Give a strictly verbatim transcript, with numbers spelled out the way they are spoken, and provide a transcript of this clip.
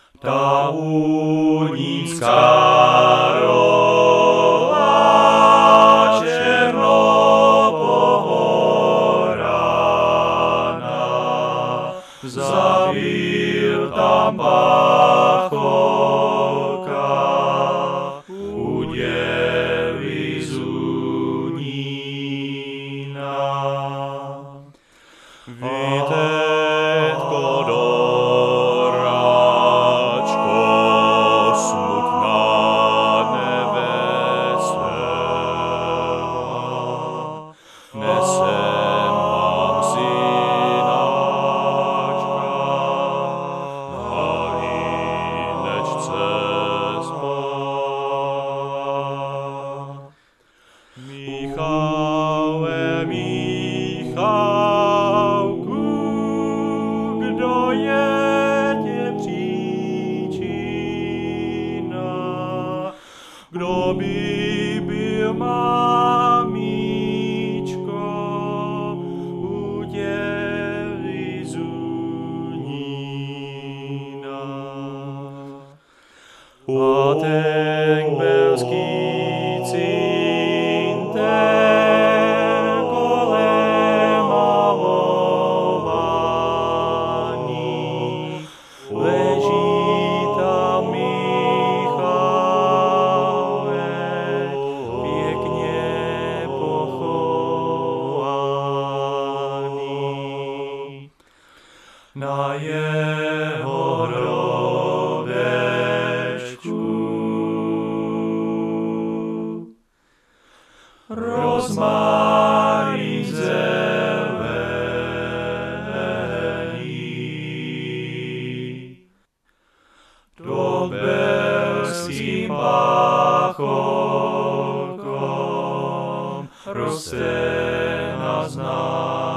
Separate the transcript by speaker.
Speaker 1: Ta Unínská Rola, černopohorana, zabil tam pacholka u děvy Zunína. Vítetko doračko, smutná neveselá, nesem vám synáčka, na linečce spát. Michale, Michalku, kdo je tě příčina? Kdo by byl mamičko u děvy Zunína? A ten belský cinter kolem malovaný, leží tam Michalek, pěkně pochovaný. Na jeho hrobečku rozmarín zelený, to belským pacholkom roste na znak.